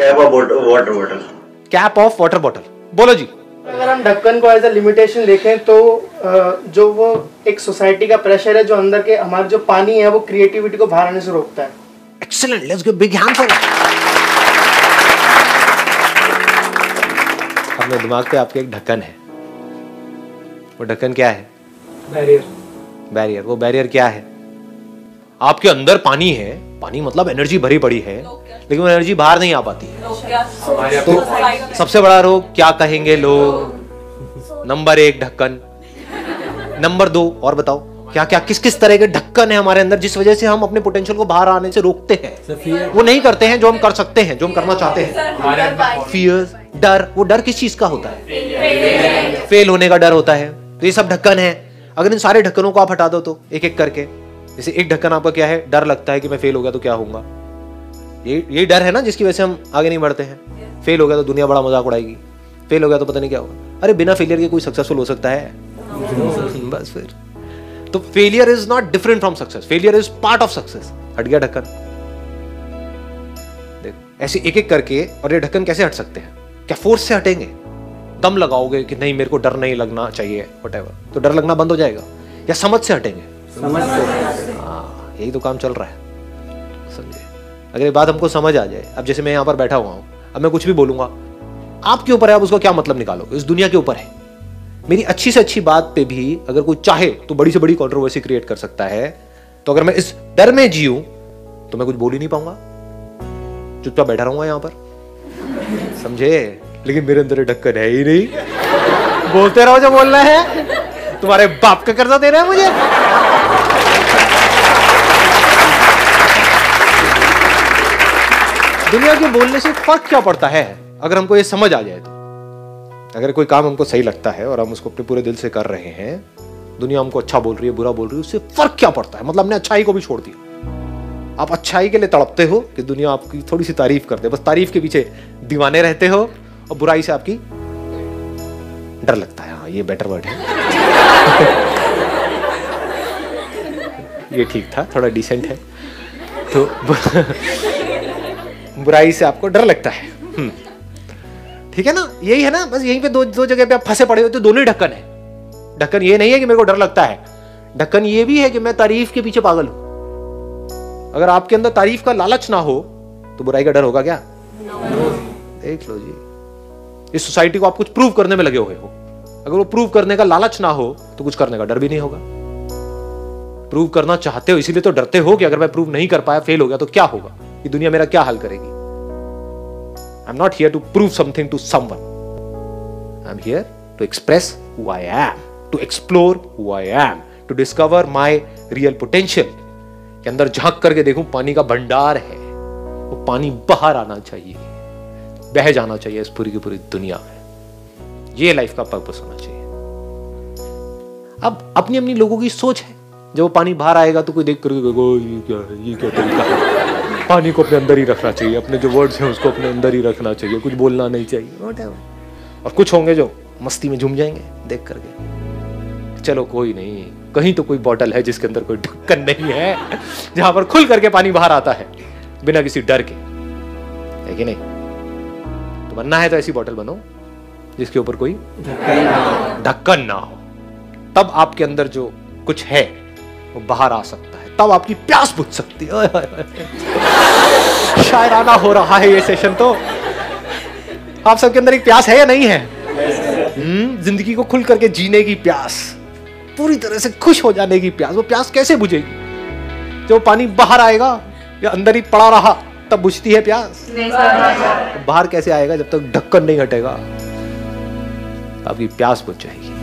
Cap of water bottle. Cap of water bottle, बोलो जी। अगर हम ढक्कन को एज अ लिमिटेशन देखें तो जो वो एक सोसाइटी का प्रेशर है जो अंदर के हमारे जो पानी है वो क्रिएटिविटी को बाहर आने से रोकता है। Excellent, let's give big hand for it. अपने दिमाग पे आपके एक ढक्कन है, वो ढक्कन क्या है? बैरियर। बैरियर। वो बैरियर क्या है? आपके अंदर पानी है, पानी मतलब एनर्जी भरी पड़ी है, लेकिन वो एनर्जी बाहर नहीं आ पाती है। तो सबसे बड़ा रोग क्या कहेंगे लोग? नंबर 1 ढक्कन। नंबर 2 और बताओ क्या क्या किस किस तरह के ढक्कन है हमारे अंदर जिस वजह से हम अपने पोटेंशियल को बाहर आने से रोकते हैं, वो नहीं करते हैं जो हम कर सकते हैं, जो हम करना चाहते हैं। फियर, डर। वो डर किस चीज का होता है? फेल होने का डर होता है। तो ये सब ढक्कन है। अगर इन सारे ढक्कनों को आप हटा दो तो एक एक करके, जैसे एक ढक्कन आपका क्या है? डर लगता है कि मैं फेल हो गया तो क्या होगा। ये डर है ना जिसकी वजह से हम आगे नहीं बढ़ते हैं। फेल हो गया तो दुनिया बड़ा मजाक उड़ाएगी, फेल हो गया तो पता नहीं क्या होगा। अरे बिना फेलियर के कोई सक्सेसफुल हो सकता है? बस फिर तो failure is not different from success, failure is part of success. हट गया ढक्कन। देखो ऐसे एक एक करके। और ये ढक्कन कैसे हट सकते हैं? क्या फोर्स से हटेंगे? दम लगाओगे कि नहीं मेरे को डर नहीं लगना चाहिए, व्हाटएवर, तो डर लगना बंद हो जाएगा? या समझ से हटेंगे? समझ से। हाँ, यही तो काम चल रहा है, समझे? अगर ये बात हमको समझ आ जाए, अब जैसे मैं यहाँ पर बैठा हुआ हूँ, अब मैं कुछ भी बोलूंगा, आपके ऊपर है आप उसको क्या मतलब निकालो, इस दुनिया के ऊपर है। मेरी अच्छी से अच्छी बात पे भी अगर कोई चाहे तो बड़ी से बड़ी कंट्रोवर्सी क्रिएट कर सकता है। तो अगर मैं इस डर में जीऊं तो मैं कुछ बोल ही नहीं पाऊंगा, चुपचाप बैठा रहूंगा यहाँ पर, समझे? लेकिन मेरे अंदर ढक्कन है ही नहीं। बोलते रहो जो बोलना है, तुम्हारे बाप का कर्जा दे रहा है मुझे। दुनिया के बोलने से फर्क क्या पड़ता है अगर हमको ये समझ आ जाए तो? अगर कोई काम हमको सही लगता है और हम उसको अपने पूरे दिल से कर रहे हैं, दुनिया हमको अच्छा बोल रही है, बुरा बोल रही है, उससे फर्क क्या पड़ता है? मतलब हमने अच्छाई को भी छोड़ दिया। आप अच्छाई के लिए तड़पते हो कि दुनिया आपकी थोड़ी सी तारीफ कर दे, बस तारीफ के पीछे दीवाने रहते हो, और बुराई से आपकी डर लगता है। हाँ, ये बेटर वर्ड है। ये ठीक था, थोड़ा डिसेंट है। तो बुराई से आपको डर लगता है, ठीक है ना? यही है ना, बस यहीं पे दो जगह पे आप फंसे पड़े हो। तो दोनों ही ढक्कन है। ढक्कन ये नहीं है कि मेरे को डर लगता है, ढक्कन ये भी है कि मैं तारीफ के पीछे पागल हूं। अगर आपके अंदर तारीफ का लालच ना हो तो बुराई का डर होगा क्या? देख लो जी, इस सोसाइटी को आप कुछ प्रूव करने में लगे हुए हो। अगर वो प्रूव करने का लालच ना हो तो कुछ करने का डर भी नहीं होगा। प्रूव करना चाहते हो इसीलिए तो डरते हो कि अगर मैं प्रूव नहीं कर पाया, फेल हो गया तो क्या होगा, ये दुनिया मेरा क्या हाल करेगी। I'm not here to prove something to someone. I'm here to express who I am, to explore who I am, to discover my real potential. के अंदर झांक करके देखूं पानी का भंडार है, वो पानी बाहर आना चाहिए, बह जाना चाहिए इस पूरी की पूरी दुनिया में। ये लाइफ का पर्पस होना चाहिए। अब अपनी अपनी लोगों की सोच है, जब वो पानी बाहर आएगा तो कोई देख करके ये क्या तरीका है। पानी को अपने अंदर ही रखना चाहिए, अपने जो वर्ड्स हैं उसको अपने अंदर ही रखना चाहिए, कुछ बोलना नहीं चाहिए, व्हाटएवर। और कुछ होंगे जो मस्ती में झूम जाएंगे देख करके, चलो कोई नहीं, कहीं तो कोई बॉटल है जिसके अंदर कोई ढक्कन नहीं है, जहां पर खुल करके पानी बाहर आता है बिना किसी डर के, है कि नहीं? तो बनना है तो ऐसी बॉटल बनो जिसके ऊपर कोई ढक्कन ना हो, तब आपके अंदर जो कुछ है वो बाहर आ सकता है, तब आपकी प्यास बुझ सकती है। शायराना हो रहा है ये सेशन। तो आप सबके अंदर एक प्यास है या नहीं है? जिंदगी को खुल करके जीने की प्यास, पूरी तरह से खुश हो जाने की प्यास। वो प्यास कैसे बुझेगी? जब पानी बाहर आएगा या अंदर ही पड़ा रहा तब बुझती है प्यास। बाहर कैसे आएगा? जब तक ढक्कन नहीं हटेगा आपकी प्यास बुझ जाएगी।